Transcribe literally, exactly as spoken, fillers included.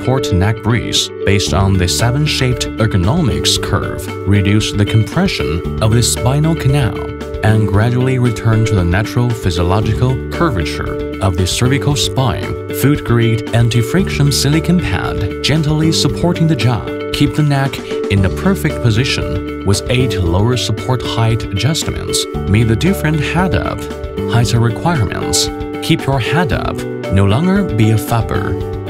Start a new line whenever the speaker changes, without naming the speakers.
support neck brace based on the seven-shaped ergonomics curve reduce the compression of the spinal canal and gradually return to the natural physiological curvature of the cervical spine. Food-grade anti-friction silicone pad gently supporting the jaw. Keep the neck in the perfect position with eight lower support height adjustments. Meet the different head-up height requirements. Keep your head up, no longer be a fubber.